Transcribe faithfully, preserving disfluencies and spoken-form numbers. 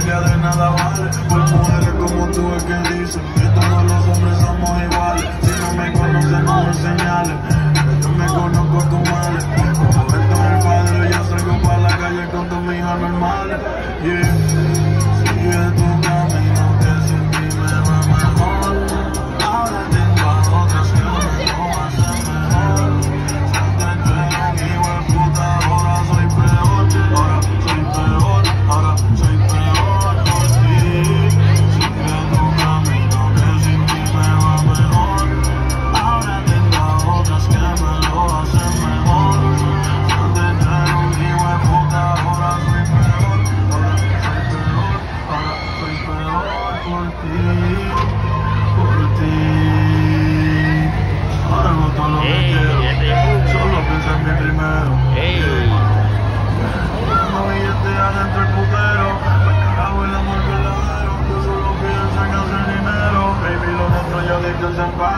familia de nada vale. Por mujeres como tú es que dicen que todos los hombres somos iguales. Si no me conocen no me señales, que yo me conozco con males. Como esto es el padre, yo salgo para la calle con tus hijas normales. Yeah. Sigue tu camino que sin ti me va mejor. Ahora tengo a otras que me lo hacen mejor. Antes era un hijo de puta, ahora soy peor. Ahora soy peor, ahora soy peor por ti. Sigue tu camino que sin ti me va mejor. Ahora tengo a otras que me lo hacen mejor. Antes era un hijo de puta, ahora soy peor. Ahora soy peor, ahora soy peor por ti, por ti. Ahora no todo lo que quiero, solo piensa en mí primero. No billete adentro el putero, me cagaba el amor verdadero. Yo solo pienso en hacer dinero, baby, lo nuestro ya dicho se